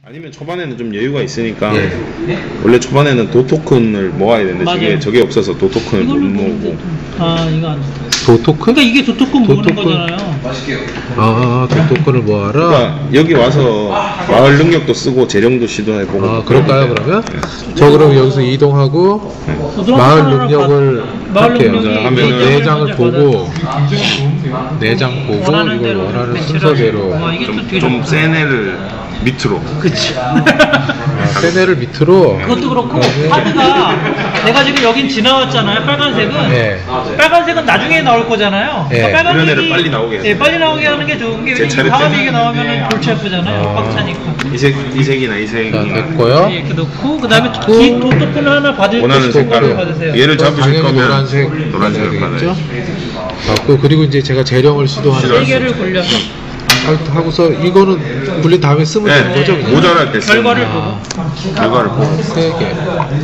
아니면 초반에는 좀 여유가 있으니까 예. 원래 초반에는 도 토큰을 모아야 되는데 맞아요. 저게 없어서 도 토큰을 못 모으고 아 이거 안 돼. 도 토큰? 그러니까 이게 도토큰 모으는 도토큰. 거잖아요. 아, 도 토큰을 모아라? 그러니까 여기 와서 마을 능력도 쓰고 재령도 시도해보고 아, 그럴까요, 그러면? 저 그럼 여기서 이동하고 마을 능력을 마을 할게요. 능력이 하면은 내장을 보고 내장 보고 원하는 이걸 대로 원하는 배치를 순서대로 와, 이게 또 되게 좀 센 애를 밑으로 그치. 센 애를 밑으로 그것도 그렇고 그다음에 카드가 내가 지금 여긴 지나왔잖아요. 빨간색은 네. 빨간색은 나중에 나올 거잖아요. 네. 그러니까 이런 애를 빨리 나오게 해서. 네, 빨리 나오게 하는 게 좋은 게 제 차례 다음에 때는. 이게 나오면은 골치 아프잖아요. 꽉 차니까. 이 색이나 이 색이 자, 됐고요. 이렇게 넣고 그 다음에 긴 도토큰 하나 받을 원하는 때 색깔을 받으세요. 얘를 잡으실 당연히 거면 노란색을 노란색을 되겠죠? 받아야죠. 받고 그리고 이제 제가 재령을 시도하는 세 개를 굴려서 하고서 이거는 굴린 다음에 쓰면 네, 되는 거죠? 그냥? 모자랄 때 쓰는 결과를 거예요. 보고 결과를 보고 세 개.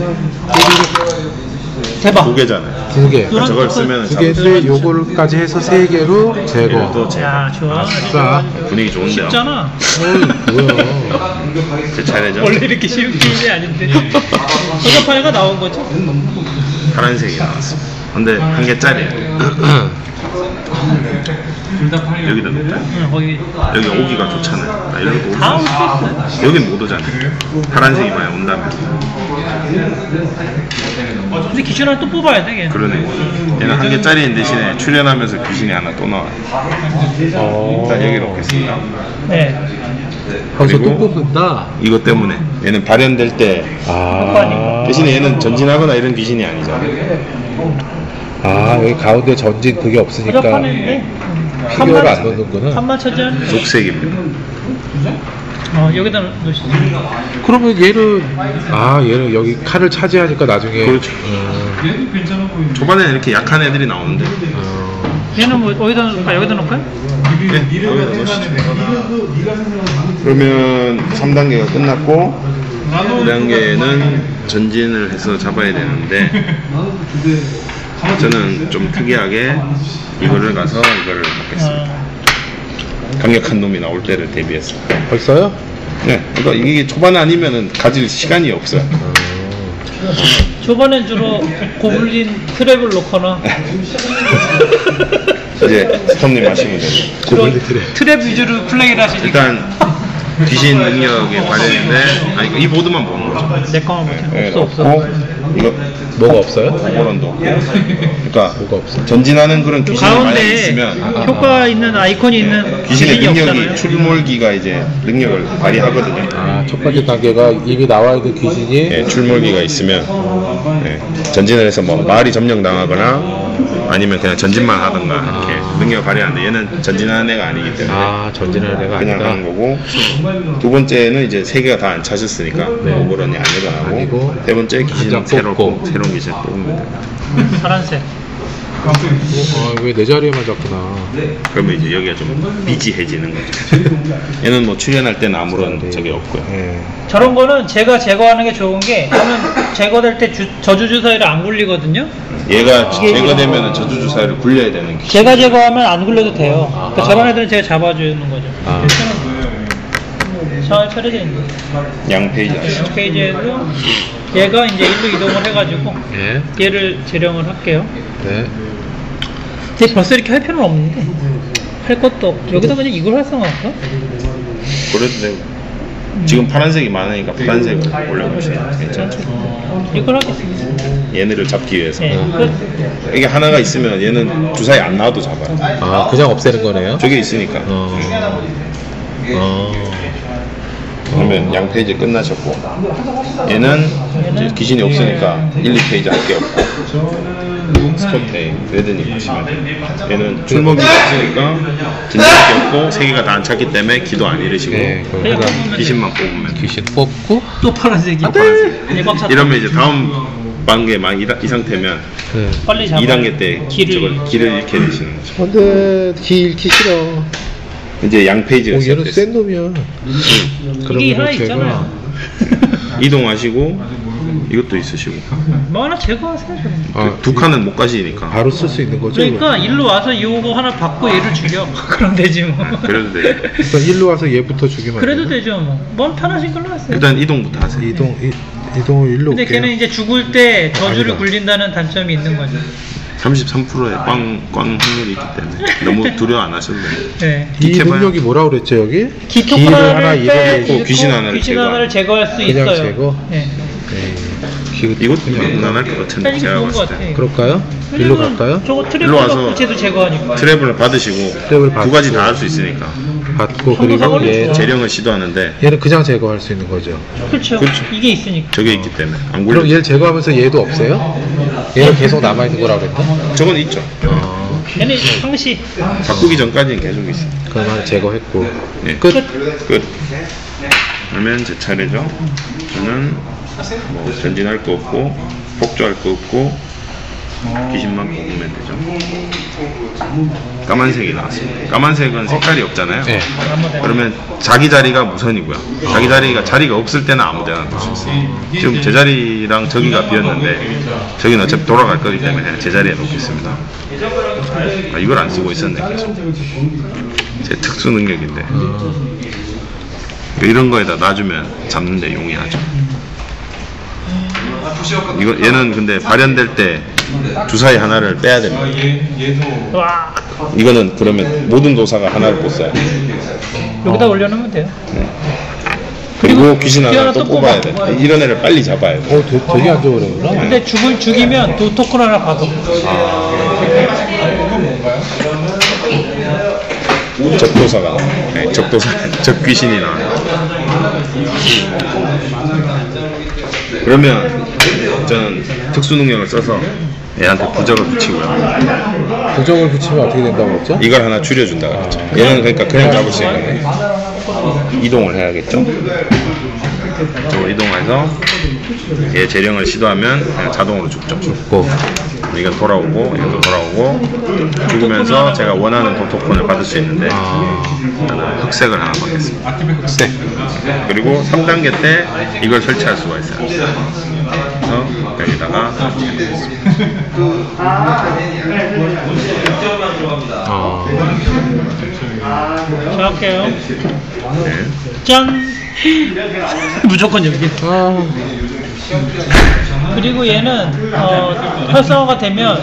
대박. 두 개잖아요. 두 개. 노란 저걸 토큰 쓰면 두 개인데 요거까지 해서 세 개로 또 제거. 야 좋아. 아싸. 분위기 좋은데요. 쉽잖아. 어이, 뭐야. 제 차례죠. 원래 이렇게 쉬운 게임이 아닌데 소저파이가 나온 거죠? 파란색이 나왔습니다. 근데 한 개짜리예요. 여기다 놓을까요? 응, 거기 여기 오기가 좋잖아요. 나 일로도 오기. 다 올 수 있어요. 여긴 못 오잖아요. 파란색이 많이 온다면. 근데 기준을 또 뽑아야 돼 걔는. 그러네. 얘는 한 개짜리인 대신에 출연하면서 귀신이 하나 또 나와요. 일단 여기 놓겠습니다. 네. 거기서 또 그리고 뽑는다. 이것 때문에 얘는 발현될 때 아. 대신에 얘는 전진하거나 이런 귀신이 아니잖아요. 아, 여기 가운데 전진 그게 없으니까 소저파는데 피규어를 안 넣는구나. 3만 차지하는. 녹색입니다. 여기다 놓으시죠. 그러면 얘는 여기 칼을 차지하니까 나중에 그렇죠. 초반에는 이렇게 약한 애들이 나오는데 얘는 뭐 어디다 놓을까? 여기다 놓을까요? 네, 여기다 넣으시죠. 그러면 3단계가 끝났고 2단계는 전진을 해서 잡아야 되는데 저는 좀 특이하게 이거를 가서 이거를 먹겠습니다. 강력한 놈이 나올 때를 대비해서. 벌써요? 네, 그러니까 이게 초반 아니면은 가질 시간이 없어요. 초반엔 주로 고블린 트랩을 놓거나 이제 스톰님 하시면 돼요. 주로 트랩 위주로 플레이를 하시니까 일단 귀신 능력이 발현인데 이 보드만 보는 거죠. 내 거만 보자. 네, 없어. 없고 이거 뭐가 없어요? 오버런도 없고. 그러니까 뭐가 없어? 전진하는 그런 귀신이 많이 가운데 있으면 효과 있는 아이콘이 있는 귀신의 귀신이 능력이 없잖아요. 출몰기가 이제 능력을 발휘하거든요. 아, 첫 번째 단계가 이미 나와 있는 귀신이 예, 출몰기가 있으면 예, 전진을 해서 뭐 마을이 점령당하거나 아니면 그냥 전진만 하던가 이렇게 능력을 발휘하는데 얘는 전진하는 애가 아니기 때문에 전진하는 애가 그냥 아니다. 하는 거고 두 번째는 이제 세 개가 다 안 차셨으니까 오버런이 안 일어나고 아니고 세 번째 귀신 한장 새로운 뽑고. 귀신 뽑으면 됩니다. 파란색. 왜 내 자리에만 잡구나. 그러면 이제 여기가 좀 비지해지는 거죠. 얘는 뭐 출연할 때는 아무런 적이 없고요. 예. 저런 거는 제가 제거하는 게 좋은 게 저는 제거될 때 저주주사위를 안 굴리거든요. 얘가 이게 제거되면 저주주사위를 굴려야 되는 귀신. 제가 제거하면 안 굴려도 돼요. 그러니까 저런 애들은 제가 잡아주는 거죠. 아. 잘 처리되어 있는 양 페이지 아시죠? 페이지에도 얘가 이제 일로 이동을 해가지고 예. 얘를 재령을 할게요. 네. 근데 벌써 이렇게 할 필요는 없는데 할 것도 없고 여기다 그냥 이걸 활성화할까? 그래도 되고 지금 파란색이 많으니까 파란색을 올려보시면 괜찮죠. 이걸 하겠습니다. 얘네를 잡기 위해서 네. 이게 하나가 있으면 얘는 주사위 안 나와도 잡아요. 아, 그냥 없애는 거네요? 저게 있으니까. 그러면 양 페이지 끝나셨고 얘는 이제 귀신이 없으니까 1, 2페이지 할 게 없고 스포테이 레드님 하시면 돼요. 얘는 출몰기가 없으니까 진짜할 게 없고 세 개가 다 안 찼기 때문에 기도 안 잃으시고 네, 그럼 귀신만 뽑으면 돼요. 귀신 뽑고 또 파란색이. 파란색. 얘꽉 찼다. 이러면 이제 다음 단계만 이 상태면 네. 빨리 잡아. 2단계 때 길을. 길을 잃게 되시는 거죠. 안돼, 기 잃기 싫어. 이제 양 페이지가 얘는 시작됐어요. 센 놈이야. 이게 하나 있잖아요. 이동하시고 이것도 있으시고 뭐 하나 제거하세요. 그럼. 두 칸은 못 가시니까 바로 쓸 수 있는 거죠? 그러니까 일로 와서 이거 하나 받고 얘를 죽여. 그럼 되지 뭐. 그래도 돼요. 일단 일로 와서 얘부터 죽이면 그래도 안 돼요? 되죠 뭐. 뭔 편하신 걸로 하세요. 일단 이동부터 하세요. 이동을 일로 근데 올게요. 걔는 이제 죽을 때 저주를 아니다. 굴린다는 단점이 있는 거죠. 33%의 꽝 확률이 있기 때문에 너무 두려워 안 하셔도 돼요. 네. 이 기캐봐요. 능력이 뭐라 그랬죠 여기? 기토코나를 하나 빼고 귀신 하나를 제거할 수 그냥 있어요. 제거? 네. 이것도 무난할 것 같은데 이게 제가 좋은 것 봤을 같아. 때 그럴까요? 일로 갈까요? 저거 일로 트랩을 와서 받고 쟤도 제거하니까. 트랩을 받으시고 트랩을 두 받고. 가지 다 할 수 있으니까 받고 성도사가 그리고 얘 어렵죠. 재령을 시도하는데 얘는 그냥 제거할 수 있는 거죠. 그렇죠. 그렇죠. 이게 있으니까. 저게 있기 때문에 안 그럼 굴려. 얘를 제거하면서 얘도 없어요? 얘는 계속 남아 있는 거라 그랬나? 저건 있죠. 얘는 상시. 바꾸기 전까지는 계속 있어. 그럼 한 제거했고 예. 끝. 끝. 그러면 제 차례죠. 저는 뭐 전진할 거 없고 폭주할 거 없고 귀신만 뽑으면 되죠. 까만색이 나왔습니다. 까만색은 색깔이 없잖아요. 네. 그러면 자기 자리가 무선이고요. 자기 자리가 없을 때는 아무 데나 둘 수 있어요. 지금 제 자리랑 저기가 비었는데 저기는 어차피 돌아갈 거기 때문에 제 자리에 놓겠습니다. 이걸 안 쓰고 있었네 계속. 제 특수 능력인데 이런 거에다 놔주면 잡는데 용이하죠. 얘는 근데 발현될 때 주사위 하나를 빼야 됩니다. 와. 이거는 그러면 모든 도사가 하나를 못 써요. 여기다 올려놓으면 돼요. 그리고 귀신 하나 하나 또 또 뽑아야 뽑아. 돼. 이런 애를 빨리 잡아야 돼. 되게 안 좋으려구나. 근데 죽이면 또 토큰 하나 받아. 적도사가 네, 적귀신이 나와요. 그러면 저는 특수 능력을 써서 얘한테 부적을 붙이고요. 부적을 붙이면 어떻게 된다고 했죠? 이걸 하나 줄여준다 그랬죠. 얘는 그러니까 그냥 잡을 수 있는데 이동을 해야겠죠. 이쪽으로 이동해서 얘 재령을 시도하면 그냥 자동으로 죽죠. 죽고 이건 돌아오고 이것도 돌아오고 죽으면서 제가 원하는 도토콘을 받을 수 있는데 저는 흑색을 하나 받겠습니다. 흑색. 그리고 3단계 때 이걸 설치할 수가 있어요. 그래서 여기다가 설치해놓겠습니다. 자, 할게요. 네. 짠! 무조건 여기. 그리고 얘는 활성화가 되면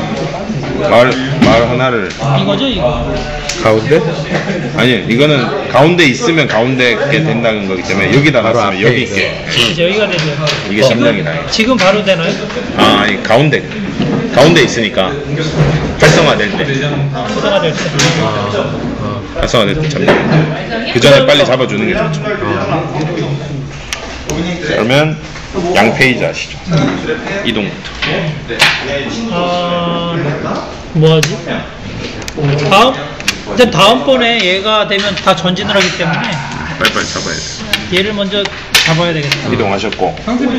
마을 하나를 이거죠 이거. 가운데? 아니 이거는 가운데 있으면 가운데 있게 된다는 거기 때문에 여기다 바로 놨으면 앞에 여기 있게 이제 여기가 되죠. 이게 점령이다. 지금 바로 되나요? 아니 가운데 있으니까 활성화될 때 활성화 될 때. 활성화될 때 점령. 그 전에 빨리 잡아주는 게 좋죠. 그러면 양페이지 아시죠? 이동부터. 뭐하지? 일단 다음번에 얘가 되면 다 전진을 하기 때문에 빨리빨리 잡아야 돼. 얘를 먼저 잡아야 되겠다. 이동하셨고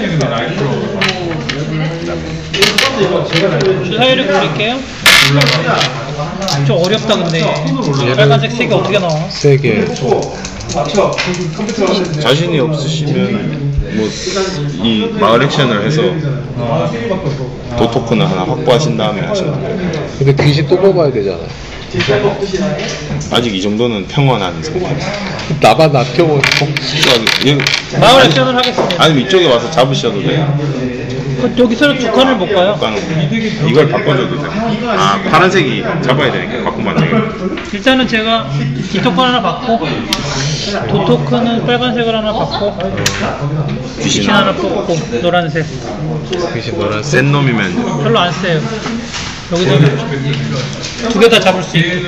주사위를 굴릴게요. 좀 어렵다 근데 빨간색 색이 어떻게 나와? 세 개. 자신이 없으시면 뭐 이 마을 액션을 해서 도토큰을 하나 확보하신 다음에 하셔도 돼요. 근데 귀신 또 뽑아야 되잖아. 아직 이 정도는 평온한 상태. 나만 납경원. 마을 액션을 하겠습니다. 아니 이쪽에 와서 잡으셔도 돼요. 여기서는 두 칸을 못 가요. 이걸 바꿔줘도 돼요. 파란색이 잡아야 되니까 바꾸면 안 되겠네. 일단은 제가 기토큰 하나 받고 도토큰은 빨간색을 하나 받고 귀신 하나 뽑고 노란색. 귀신 노란색. 센 놈이면 별로 안 세요. 여기서 두 개 다 잡을 수 있고.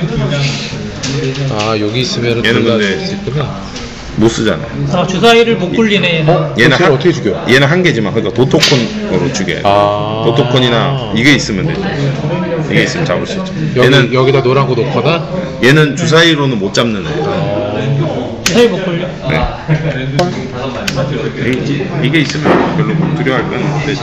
여기 있으면은 얘는 둘다 근데 잡을 수 있구나. 못 쓰잖아요. 주사위를 못 굴리네 얘는. 얘는 쟤를 어떻게 죽여? 얘는 한 개지만 그러니까 도토콘으로 죽여요. 도토콘이나 이게 있으면 되죠. 이게 있으면 잡을 수 있죠. 얘는 여기다 노란 거 놓거나. 얘는 주사위로는 못 잡는 애예요. 주사위 못 굴려. 네. 이게 있으면 별로 못 두려워할 건 없대.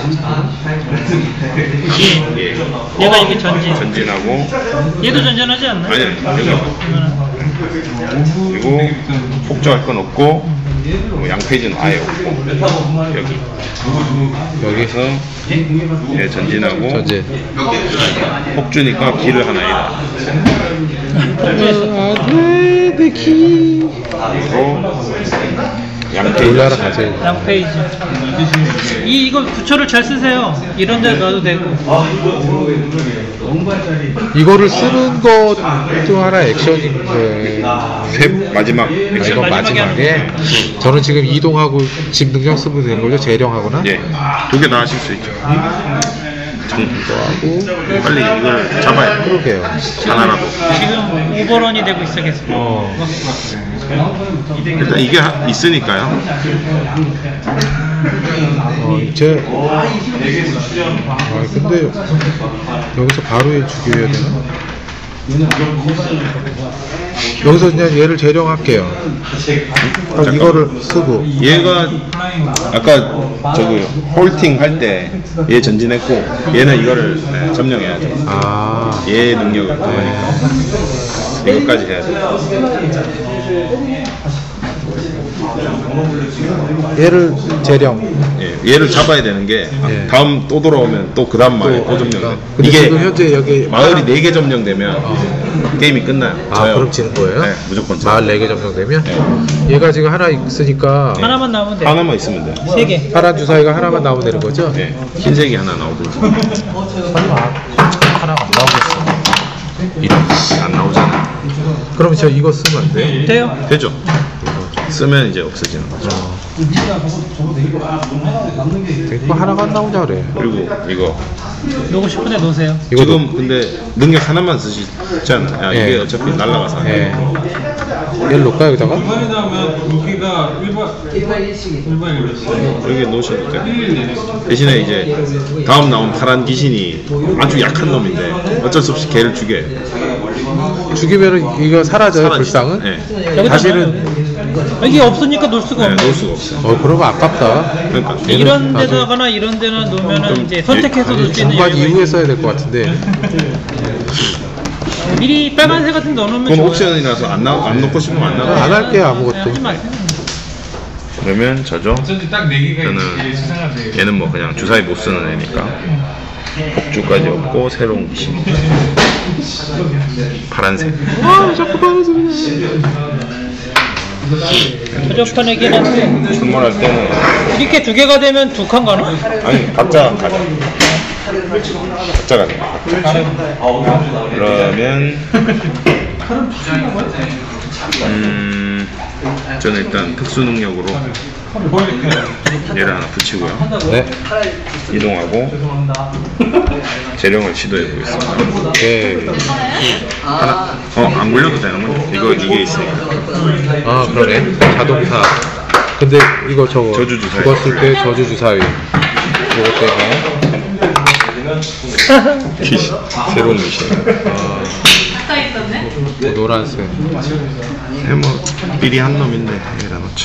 얘가 이게 전진하고 얘도 전전하지 않나? 아니 여기가 그리고 폭주할 건 없고 뭐 양페이지는 아예 없고 여기서 얘 전진하고 전진. 폭주니까 키를 하나 잃어. 안돼 내 키. 양페이지 올라라 가세요. 양페이지. 이거 부처를 잘 쓰세요. 이런 데 놔도 되고. 이거를 쓰는 것도 하나 액션인 거예요. 마지막 액션. 이건 마지막에 저는 지금 이동하고 집 능력 쓰면 되는 거죠? 재령하거나? 예, 두 개 다 하실 수 있죠. 하고 빨리 이걸 잡아야 돼. 그러게요. 하나라도. 지금 오버런이 되고 있어 계속. 일단 이게 있으니까요. 이제 근데 여기서 바로 얘 죽여야 되나? 여기서 그냥 얘를 재령할게요. 이거를 쓰고 얘가 아까 저기 홀팅 할 때 얘 전진했고 얘는 이거를 점령해야죠. 아 얘 능력을 그거니까 이것까지 해야 돼. 얘를 재령. 예, 얘를 잡아야 되는 게 예. 다음 또 돌아오면 또 그 다음 마을에 또 점령돼. 근데 이게 지금 현재 여기 마을이 4개 점령되면 게임이 끝나요. 져요. 그럼 지는 거예요? 네, 무조건 져요. 마을 4개 점령되면? 얘가 지금 하나 있으니까 하나만 나오면 돼. 하나만 있으면 돼. 3개. 파란 주사위가 하나만 나오면 되는 거죠? 네, 흰색이 하나 나오든지. 하나가 안 나오겠어. 안 나오잖아. 그럼 저 이거 쓰면 안 돼요? 돼요? 되죠. 쓰면 이제 없어지는 거죠. 이거 하나가 안 나오자 그래. 그리고 이거 놓고 싶은 데 놓으세요. 지금 근데 능력 하나만 쓰시잖아요. 야, 이게 예. 어차피 날라가서. 예. 얘를 놓을까요 여기다가? 이번에 나오면 무기가 일반이었어요. 여기 놓으셔도 돼요. 대신에 이제 다음 나온 파란 귀신이 아주 약한 놈인데 어쩔 수 없이 걔를 죽여요. 죽이면은 이거 사라져요 불상은? 네. 여기다 다시는 이게 없으니까 놓을 수가 네, 없네. 놓을 수가 없어요. 그러면 아깝다. 그러니까 이런 데다가나 이런 데나 놓으면은 이제 선택해서 놓을 수 있는 중반 여유가 이후에 있고. 써야 될 것 같은데. 미리 빨간색 같은 데 넣어놓으면 그건 좋아요. 옵션이라서 안 놓고 싶으면 안 나가. 안 할게요 아무것도. 하지 마세요. 그러면 저죠. 어쩐지 딱 4개가 저는 있지. 수상한데. 얘는 뭐 그냥 주사위 못 쓰는 애니까 폭주까지 없고 새로운 귀신. 파란색. 자꾸 바로 소리 저작판이긴 한데 출몰할 때는 이렇게 2개가 되면 2칸 가나? 아니 각자 가자. 각자가 돼. 그러면 저는 일단 특수 능력으로 얘를 하나 붙이고요. 네. 이동하고 재령을 시도해 보겠습니다. 오케이. 하나, 안 굴려도 되는군요. 이게 있으니까. 아 그러네. 자동차. 근데 이거 저거 저주 주사위. 죽었을 때 저주 주사위. 이거 때문에. 귀신, 새로운 귀신. 노란색. 뭐 미리 한 놈인데 여기다 놓자.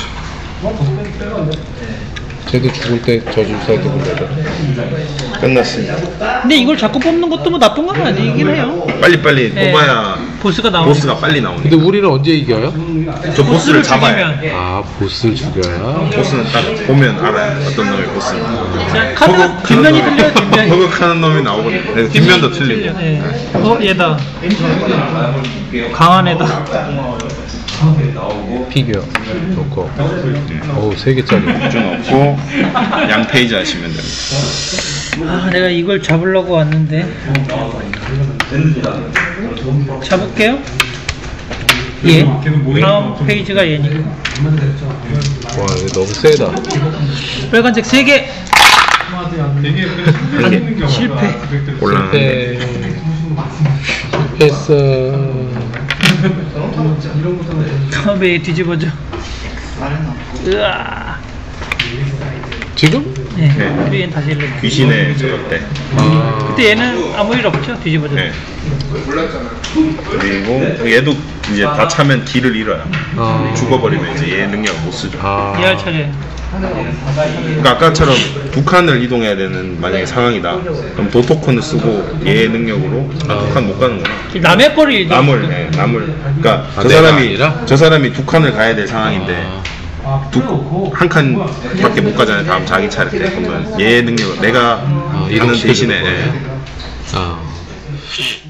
쟤도 죽을 때 저주 주사위도 불러줘. 끝났습니다. 근데 이걸 자꾸 뽑는 것도 뭐 나쁜 건 아니긴 해요. 빨리 네. 뽑아야 보스가 나오고. 보스가 빨리 나오니까. 근데 우리는 언제 이겨요? 저 보스를 잡아야 돼. 아 보스를 죽여야. 보스는 딱 보면 알아요. 어떤 놈이 보스인지. 카드가 뒷면이 틀려요. 뒷면이. 허걱하는 놈이 나오거든요. 그래서 뒷면도 틀리고. 네. 얘다. 강한 애다. 피규어 놓고. 오 3개짜리. 좀 없고 양페이지 하시면 됩니다. 아, 내가 이걸 잡으려고 왔는데. 잡을게요. 예. 다음 페이지가 얘니까. 와 이거 너무 세다. 빨간색 3개. 한 실패. 곤란한데. 실패했어. 다음에 뒤집어져. 으아. 지금? 네. 네. 뒤엔 다시 일로. 귀신의 저것 때. 아. 그때 얘는 아무 일 없죠? 뒤집어져. 네. 그리고 얘도 이제 다 차면 길을 잃어요. 죽어버리면 이제 얘 능력 못 쓰죠. 이해할 차례. 그러니까 아까처럼 2칸을 이동해야 되는 만약에 상황이다. 그럼 도토큰을 쓰고 얘 능력으로 2칸 못 가는구나. 남의 거를 남을. 그러니까 아, 내가 아니라? 저 사람이 2칸을 가야 될 상황인데 한 칸밖에 못 가잖아요. 다음 자기 차례 때. 그러면 얘 능력을 내가 가는 이동시켜주는 대신에 거예요? 예. 아.